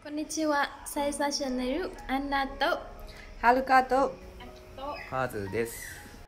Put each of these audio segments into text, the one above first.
こんにちは、サイサシャネルアンナとはるかとカズです。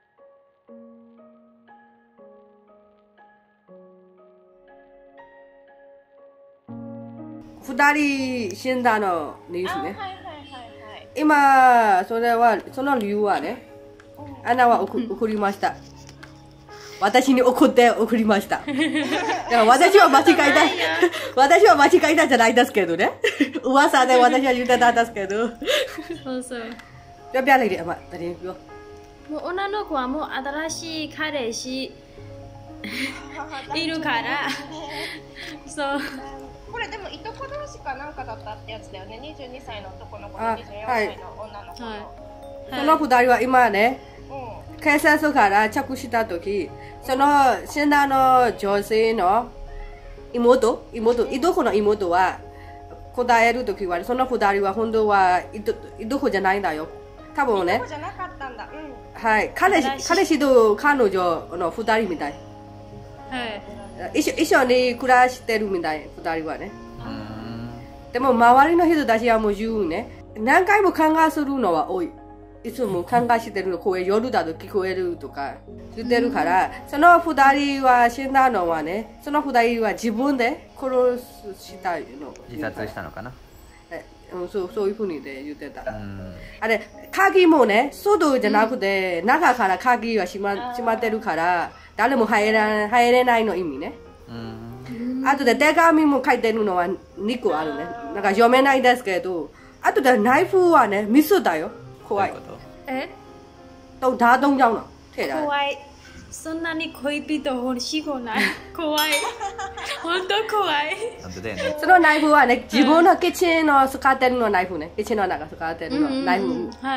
二人死んだのニュースね。今その理由はね、アンナは送りました。私に送って送りました。だから私は間違えた。私は間違えたじゃないですけどね。噂で私は言ってたんですけど。 そうそう。 ပြောပြလိုက်တယ်အမတရင်ပြော。 もう女の子はもう新しい彼氏いるから。そう。 これでもいとこ同士かなんかだったってやつだよね。22歳の男の子と24歳の女の子の。 その二人は今ね、警察から着した時、その死んだの女性の妹、いとこの妹は答える時は、その二人は本当はいとこじゃないんだよ。多分ね。 いとこじゃなかったんだ。 はい、彼氏と彼女の二人みたい。はい。一緒に暮らしてるみたい、二人はね。でも周りの人たちはもう言うね。何回も考えするのは多い。いつも考えしてるの、声夜だと聞こえるとか言ってるから、その二人は死んだのはね、その二人は自分で殺したの。 自殺したのかな。 そういうふうにで言ってた。あれ、鍵もね、外じゃなくて、中から鍵が閉まってるから、誰も入れないの意味ね。あとで手紙も書いてるのは2個あるね。なんか読めないですけど、あとでナイフはね、ミスだよ。怖い。と打洞ကြောင့်のထည့်တာ怖い。そんなに恋人欲しくない。怖い。本当怖い。 本当だよね。 そのナイフはね、自分のキッチンの使ってるのナイフね。キッチンの中使ってるのナイフ。 はい。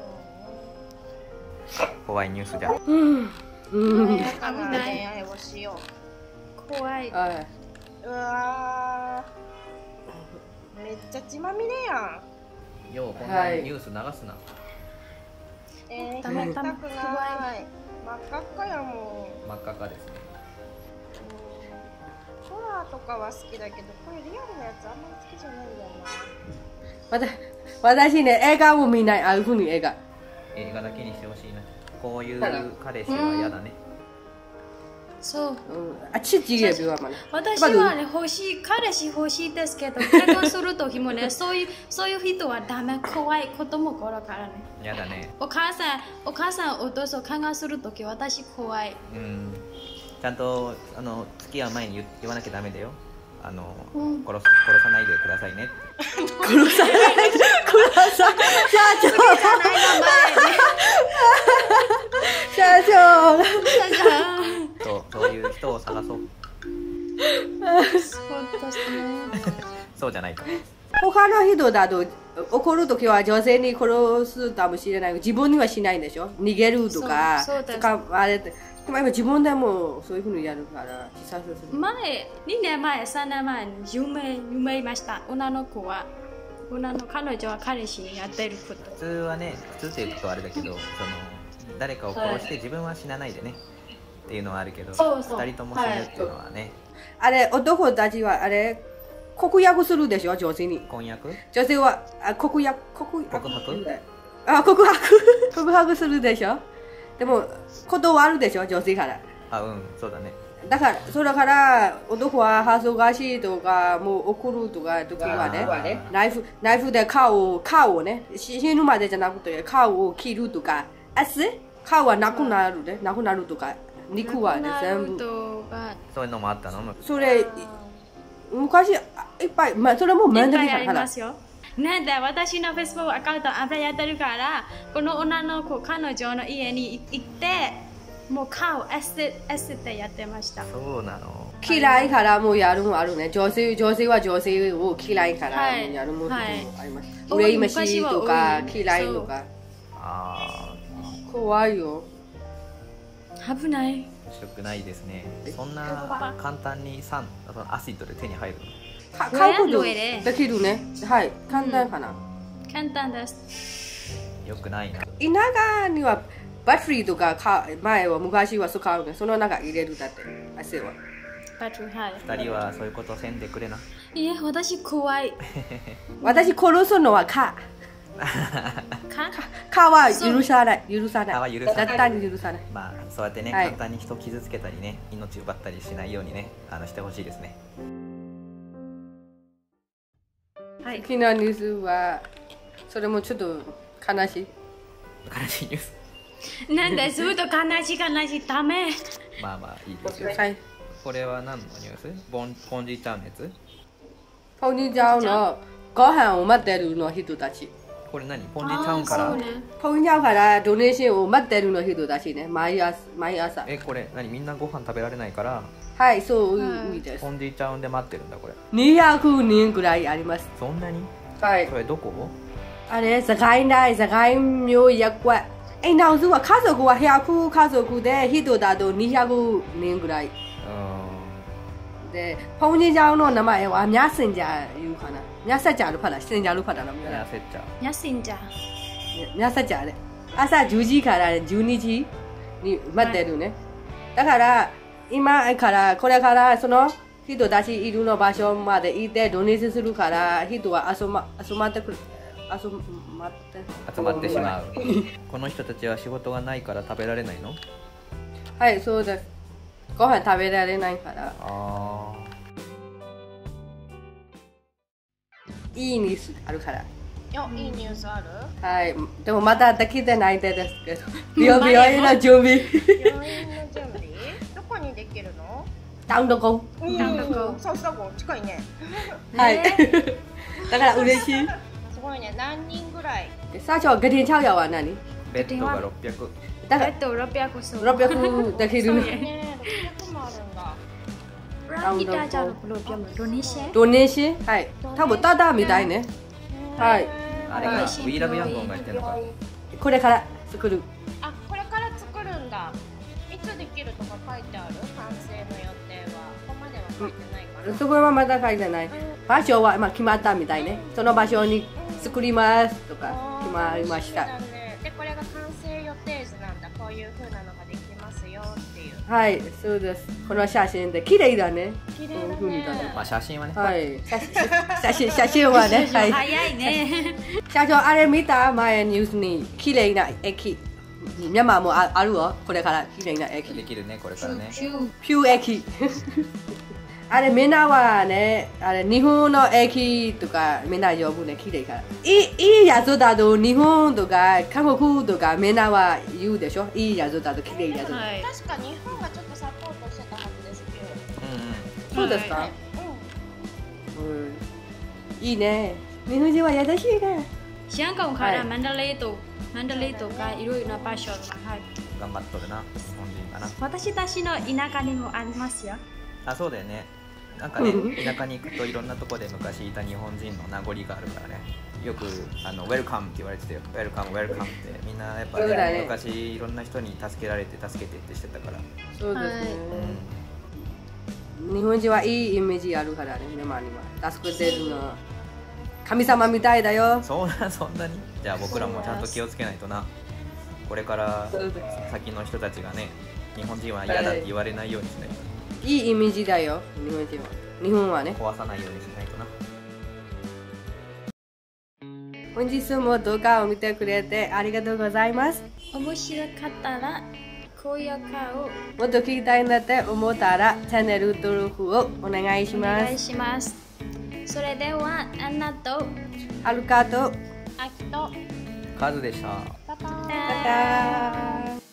怖いニュースじゃん。 危ない恋愛をしよう。怖い。 うわー、めっちゃ血まみれやん。 ようこんなニュース流すな。 たまたま怖い。真っ赤っかやもん。 真っ赤っかですね。 ホラーとかは好きだけど、これリアルなやつあんまり好きじゃないんだよな。 私ね、映画を見ない。ああいうふうに映画だけにしてほしいな。こういう彼氏は嫌だね。 そう。 私はね、彼氏欲しいですけど、結婚する時もね、そういう人はダメ。怖い子供頃からね。 嫌だね。 お母さんお父さん考えする時、私怖い。 ちゃんと付き合う前に言わなきゃダメだよ。殺さないでくださいね。 殺さないでください。社長。 そういう人を探そう。そうじゃないか。 他の人だと怒るときは女性に殺すかもしれない。自分にはしないんでしょ。逃げるとかあれでも今自分でもそういうふうにやるから自殺する。 2年前3年前に夢いました。彼女は彼氏にやってること。 普通はね、普通って言うとあれだけど、誰かを殺して自分は死なないでねっていうのはあるけど、2人とも死ぬっていうのはね。 あれ、男たちはあれ告白するでしょ、女性に。 婚約？ 女性は告白するでしょ。でも断るでしょ、女性から。 そうだね。 それから男は恥ずかしいとかもう怒るとか時はね、ナイフで顔をね、死ぬまでじゃなくて顔を切るとか、顔はなくなるとか、肉はね全部そういうのもあったの。 それ昔いっぱい、それも面倒くさいから。 なんで私の Facebook アカウントあんまりやってるから、この女の子彼女の家に行ってもう顔エステやってました。 そうなの。 嫌いからもうやるもあるね。女性は女性を嫌いからやるもあります。羨ましいとか嫌いとか。怖いよ。 危ない。 面白くないですね。そんな簡単にアシッドで手に入るの？ 買うことできるね。はい、簡単かな。 簡単です。 よくないな。 田舎にはバッテリーとか前は昔は使うね。その中入れるだって汗は。 パトルはい。 2人はそういうことせんでくれな。 いえ、私怖い。 私殺すのはカ。カは許さない。許さない。絶対に許さない。 まあそうやってね、簡単に人を傷つけたりね、命奪ったりしないようにね、してほしいですね。 はい。昨日ニュースはそれもちょっと悲しい。 悲しいニュース。 なんでずっと悲しいダメ。 まあまあいいですよ。これは何のニュース？ポンジーチャウのやつ？ ポンジーチャウのご飯を待ってるの人たち。 これ何？ポンジーチャウから？ ポンジャウからドネーションを待ってるの人たちね。毎朝。 これ何？みんなご飯食べられないから？ はい、そういう意味です。 ポンジーチャウで待ってるんだこれ。 200人ぐらいあります。 そんなに？ はい。 それどこ？ あれ、境内、境မြို့ရပ်ကွက်。အိမ်ထောင်စုကခါစုက100ခုခါစုခုတဲ့ဟိတိုတာတို့200人ぐらい。で、ဘုန်းကြီးကျောင်းတော့နမရဲ့မြစင်ကြယူခါနာမြဆက်ကြလို့ဖတ်လားစင်ကြလို့ဖတ်တာနော်မြဆက်ကြမြစင်ကြမြဆက်ကြတဲ့朝10時から12時に待ってるねだから今からこれからその人たちいるの場所まで行ってドネスするから人は集まってくる集まってしまうこの人たちは仕事がないから食べられないの？ はいそうですご飯食べられないからいいニュースあるからいいニュースある？ はいでもまだできてないですけど病院の準備どこにできるの？ ダウンドコサウスダコ近いねはいだから嬉しいすごいね何人ぐらい最初グリーンチャウヤは何？ ベッドが600 ベッド600 できるね600もあるんだラギターじゃどうပြောドネシェドネシェはい多分ただみたいねはいあれがウィーラブヤンゴンが言ってるのかこれから作るこれから作るんだいつできるとか書いてある完成の予定はここまでは書いてないからそこはまだ書いてない場所は決まったみたいねその場所に作りますとか決まりましたでこれが完成予定図なんだこういう風なのができますよっていうはいそうですこの写真で綺麗だね綺麗だねまあ写真はねはい写真はねはい早いね社長あれ見た前ニュースに綺麗な駅မြန်မာもあるわこれから綺麗な駅できるねこれからねピュー駅あれみんなはねあれ日本の駅とかみんな呼ぶね綺麗からいいやつだと日本とか韓国とかみんなは言うでしょいいやつだと綺麗やつ確か日本はちょっとサポートしてたはずですけどそうですかいいね日本人は優しいね香港からマンダレーとかいろいろな場所が頑張っとるな日本人かな私たちの田舎にもありますよそうだよねなんかね田舎に行くといろんなとこで昔いた日本人の名残があるからねよくウェルカムって言われてたよウェルカムってみんなやっぱね昔いろんな人に助けられて助けてってしてたからそうですね日本人はいいイメージあるからねမြန်မာには助けてるの神様みたいだよそんなにじゃあ僕らもちゃんと気をつけないとなこれから先の人たちがね日本人は嫌だって言われないようにしないといいイメージだよ日本はね壊さないようにしないとな本日も動画を見てくれてありがとうございます面白かったら高評価をもっと聞きたいなって思ったらチャンネル登録をお願いしますお願いしますそれではアンナとアルカとアキとカズでしたバイバイバイバイ